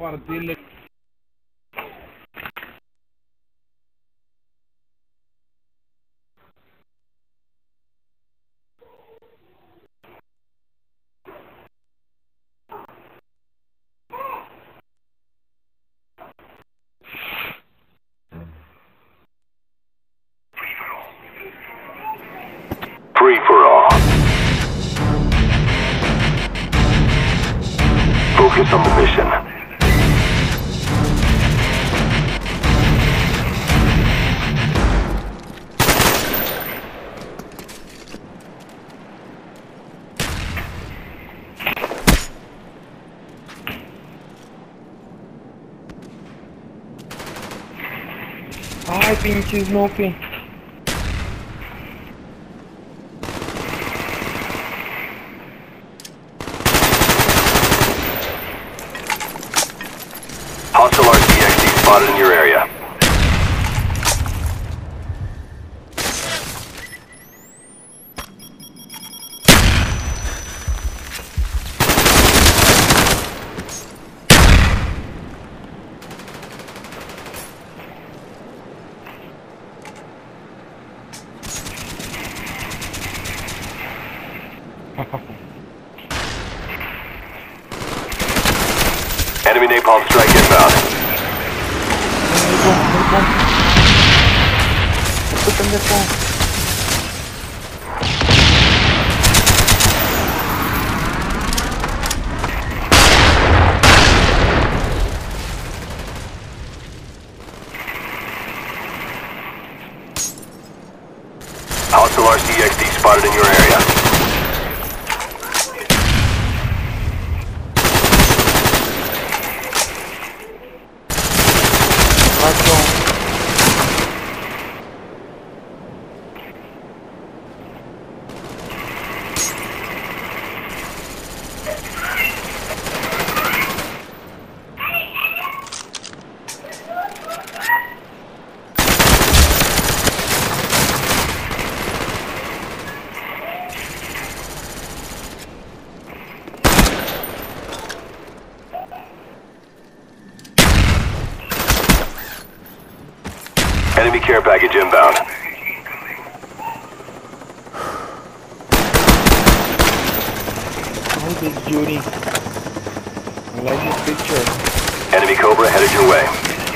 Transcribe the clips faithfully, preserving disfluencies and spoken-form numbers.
partirle. Free for all. Focus on the mission. Ay, pinche Snoopy. Hostile R C X D spotted in your area. Enemy napalm strike inbound. Este pendejo. Hostile R C X D spotted in your area. Enemy care package inbound. Oh, this Judy. I like this picture. Enemy Cobra headed your way.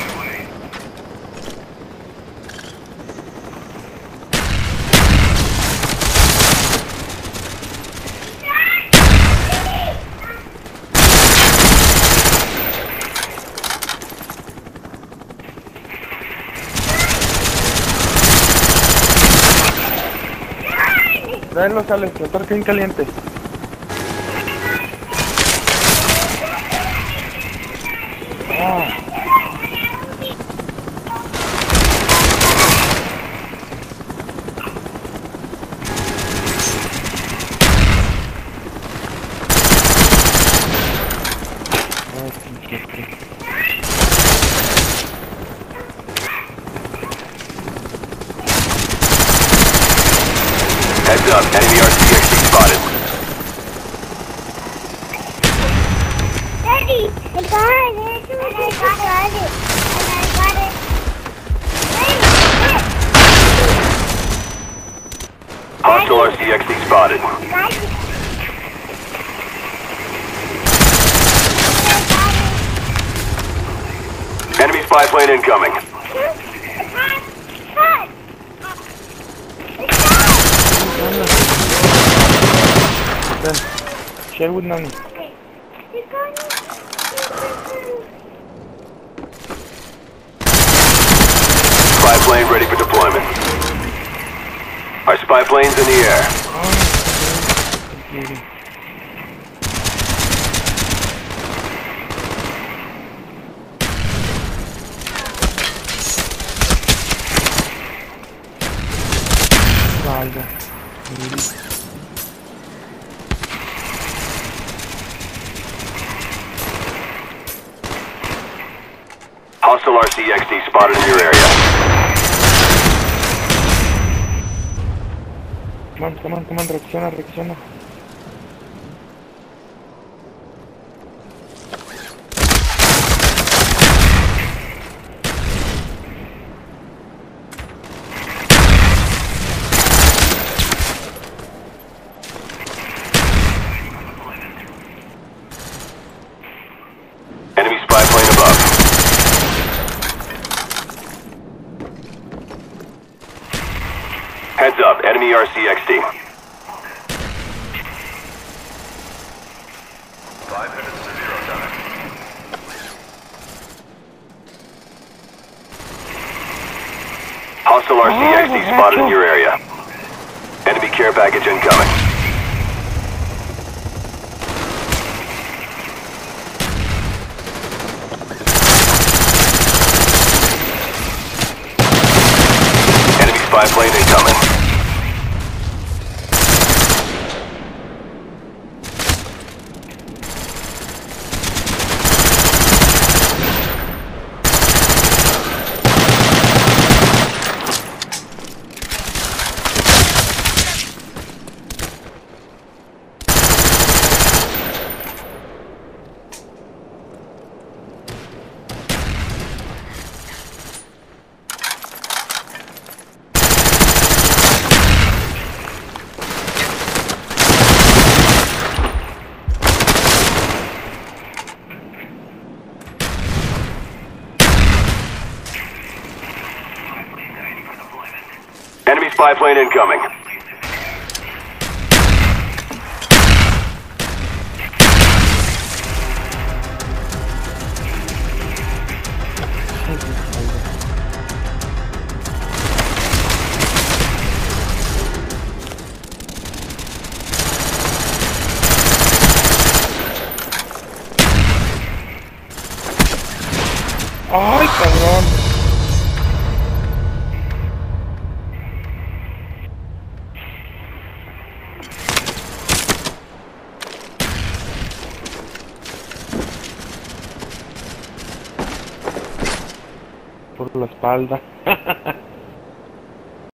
Tráelos al extractor bien caliente. Ah. Heads up, enemy R C X D spotted. Daddy, I got it. I got it. I got it. Hostile R C X D spotted. Enemy spy plane incoming. Then, share with Nani. Spy plane ready for deployment. Our spy plane's in the air. Valga. Hostile R C X D spotted in your area. Come on, come on, come on, reacciona, reacciona. Enemy R C X D. Five minutes to zero time. Hostile R C X D spotted in your area. Enemy care package incoming. Enemy spy plane incoming. Enemy spy plane incoming. Ay, cabrón. Por la espalda.